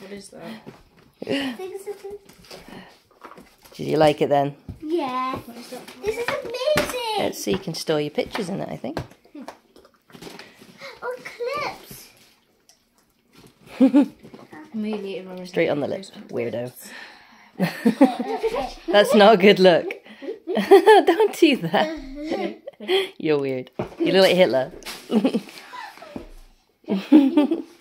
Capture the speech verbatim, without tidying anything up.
What is that? Did you like it then? Yeah. What is that? This is amazing. Let's see, you can store your pictures in it, I think. Oh, clips. Immediately it Straight on the lips, weirdo. That's not a good look. Don't do that. You're weird. You look like Hitler.